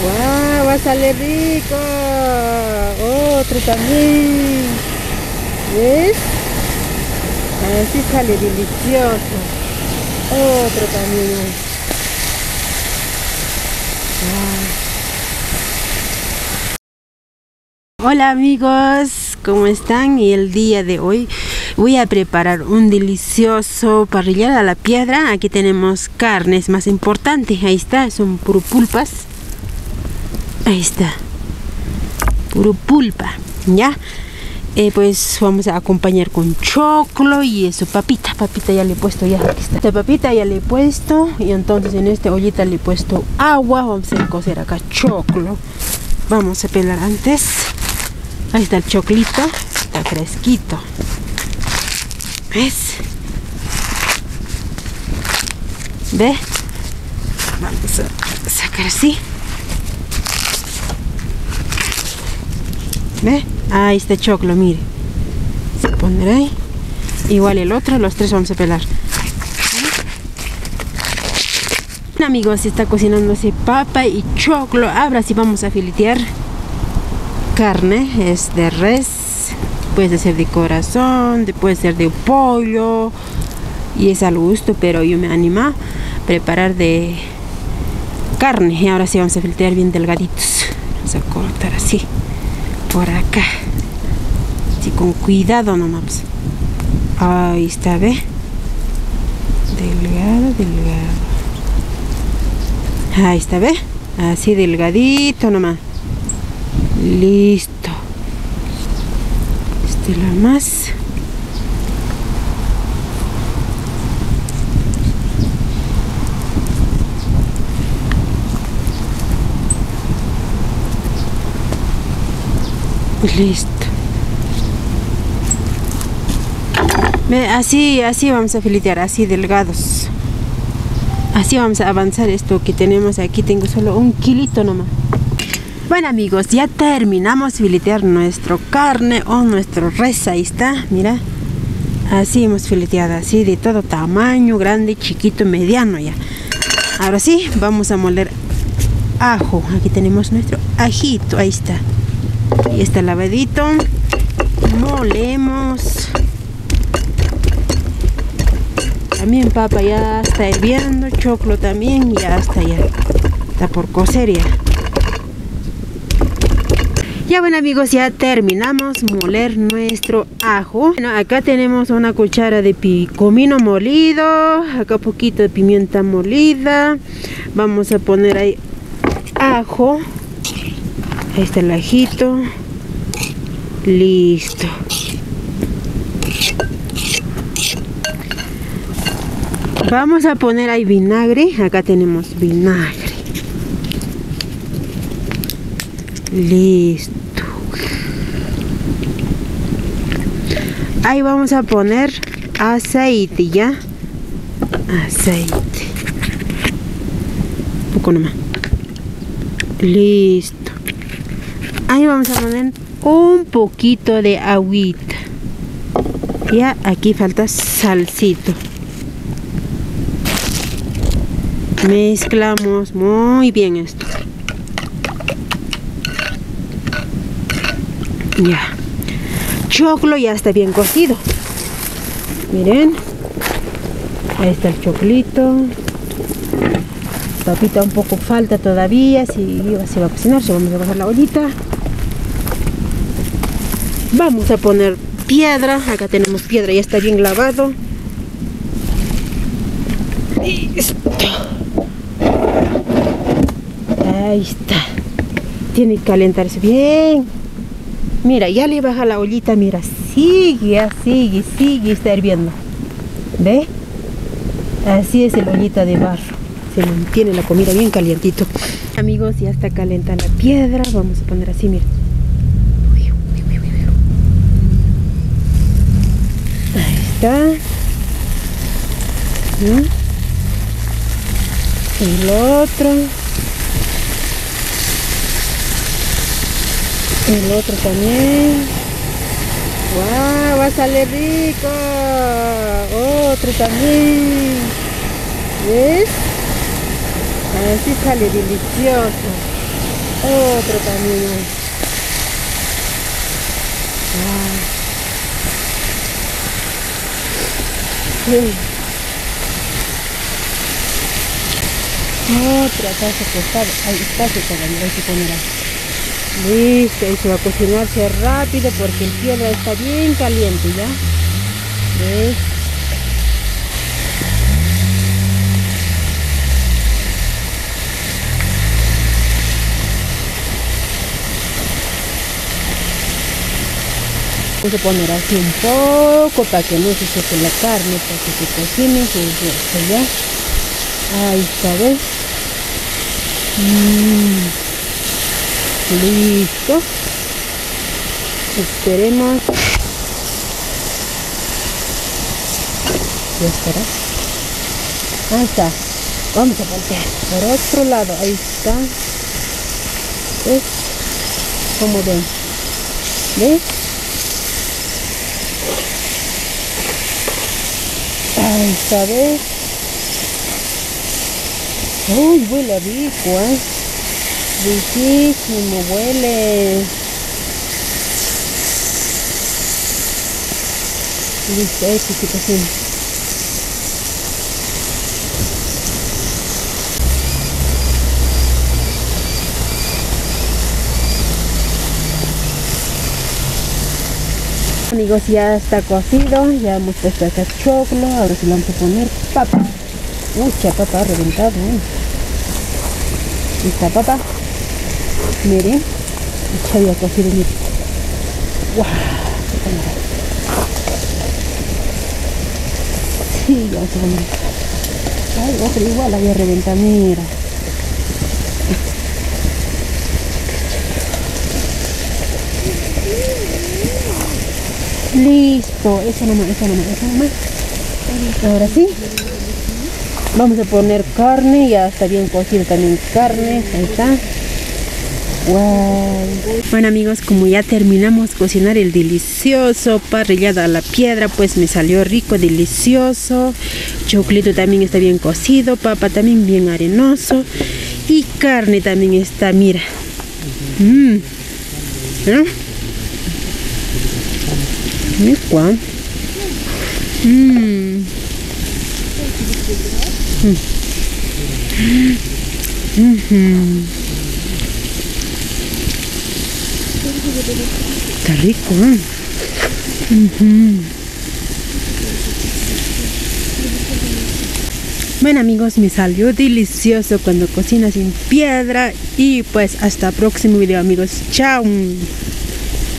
¡Wow! Va a salir rico. Otro también. ¿Ves? Así sale delicioso. Otro también. Wow. Hola amigos, ¿cómo están? Y el día de hoy voy a preparar un delicioso parrillada a la piedra. Aquí tenemos carnes más importantes. Ahí está, son puro pulpas. Ahí está, puro pulpa, ¿ya? Pues vamos a acompañar con choclo y eso, papita ya le he puesto, ya aquí está. Esta papita ya le he puesto y entonces en esta ollita le he puesto agua. Vamos a cocer acá choclo. Vamos a pelar antes. Ahí está el choclito, está fresquito. ¿Ves? ¿Ve? Vamos a sacar así. ¿Ve? Ahí está choclo, mire. Se pondrá ahí. Igual el otro, los tres vamos a pelar. Bueno, amigos, está cocinándose papa y choclo. Ahora sí vamos a filetear carne. Es de res. Puede ser de corazón, puede ser de pollo. Y es al gusto, pero yo me animo a preparar de carne. Y ahora sí vamos a filetear bien delgaditos. Vamos a cortar así. Por acá, así con cuidado nomás. Ahí está, ve, delgado. Ahí está, ve, así delgadito nomás. Listo. Este lo más. Listo. Así vamos a filetear, así delgados. Así vamos a avanzar esto que tenemos aquí. Tengo solo 1 kilito nomás. Bueno amigos, ya terminamos de filetear nuestro carne o nuestro res. Ahí está, mira. Así hemos fileteado, así de todo tamaño, grande, chiquito, mediano ya. Ahora sí, vamos a moler ajo. Aquí tenemos nuestro ajito, ahí está. Y está lavadito. Molemos. También papa ya está hirviendo. Choclo también ya está por cocer ya. Ya bueno amigos, ya terminamos moler nuestro ajo. Bueno, acá tenemos una cuchara de comino molido. Acá poquito de pimienta molida. Vamos a poner ahí ajo. Ahí está el ajito. Listo. Vamos a poner ahí vinagre. Acá tenemos vinagre. Listo. Ahí vamos a poner aceite, ¿ya? Aceite. Un poco nomás. Listo. Ahí vamos a poner un poquito de agüita. Ya, aquí falta salsito. Mezclamos muy bien esto. Ya. Choclo ya está bien cocido. Miren. Ahí está el choclito. Papita un poco falta todavía. Si se va a cocinar, vamos a bajar la ollita. Vamos a poner piedra. Acá tenemos piedra, ya está bien lavado. Listo. Ahí está. Tiene que calentarse bien. Mira, ya le baja la ollita. Mira, sigue, está hirviendo. ¿Ve? Así es el ollita de barro. Se mantiene la comida bien calientito. Amigos, ya está calentada la piedra. Vamos a poner así, mira. Ahí está. El otro. El otro también. ¡Wow! Va a salir rico. Otro también. ¿Ves? Así sale delicioso. Otro también hay. Sí. Otra taza tostada. Ahí está, todavía hay que poner ahí. Listo, y se va a cocinarse rápido porque el piedra está bien caliente ya. ¿Ves? Vamos a poner así un poco para que no se seque la carne, para que se cocine jugoso ya. Ahí está, ¿ves? Listo. Esperemos. Ya estará. Ahí está. Vamos a voltear por otro lado. Ahí está. ¿Ves? Como ven. ¿Ves? Ahí está, ¿ves? Uy, huele rico, ¿eh? Riquísimo, huele. Listo, esto sí cocina. Amigos, ya está cocido, ya hemos puesto acá choclo, ahora sí le vamos a poner papa. Mucha papa ha reventado, Esta papa, miren, ya había cocido, miren. ¡Wow! Sí, ya se va a... Ay, otra igual la voy a reventar, mira. Listo, eso nomás. Ahora sí. Vamos a poner carne, ya está bien cocida también carne, ahí está. Wow. Bueno amigos, como ya terminamos de cocinar el delicioso parrillado a la piedra, pues me salió rico, delicioso. Choclito también está bien cocido, papa también bien arenoso. Y carne también está, mira. ¿Eh? Mira cuán. Está rico, Bueno amigos, me salió delicioso cuando cocinas sin piedra. Y pues hasta el próximo video amigos. Chao.